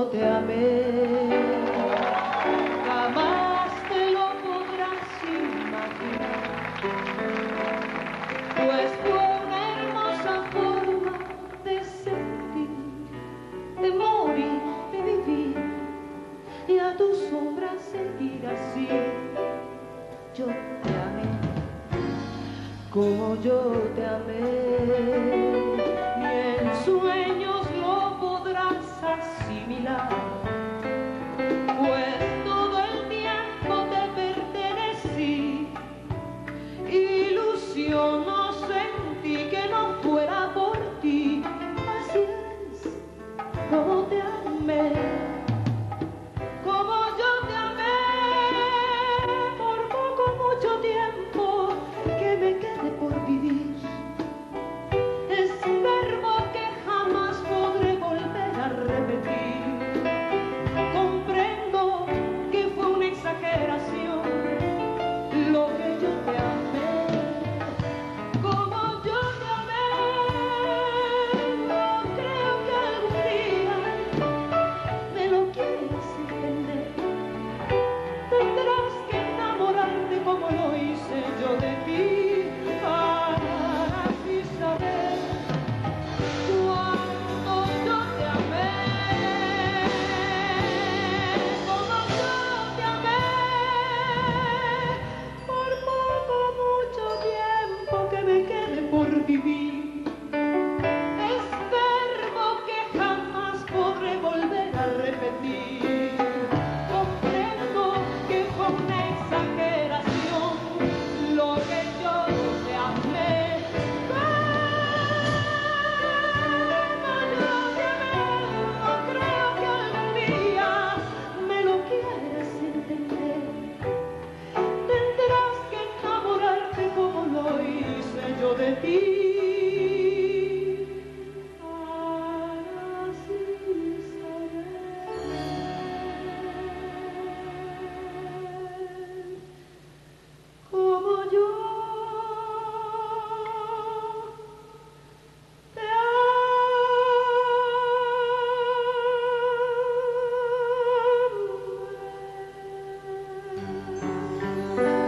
te amé, jamás te lo podrás imaginar, pues fue una hermosa forma de sentir, de morir, de vivir, y a tu sombra seguir así. Yo te amé, como yo te amé, ni en sueños lo podrás asimilar, pues todo el tiempo te pertenecí. Ilusión no sentí que no fuera por ti, así es como te amé. Como yo te amé, por poco mucho tiempo que me quede por vivir. Es verbo que jamás podré volver a repetir. Comprendo que fue una exageración lo que yo te amé. Como yo te amé, no creo que algún día me lo quieras entender. Tendrás que enamorarte como lo hice yo de ti, para así saber cuánto yo te amé. Como yo te amé, por poco mucho tiempo que me quede por vivir. Es verbo que jamás podré volver a repetir. Comprendo que fue una exageración lo que yo te amé. Como yo te amé, no creo que algún día me lo quieras entender. Tendrás que enamorarte como lo hice yo de ti, para así saber como yo te amé.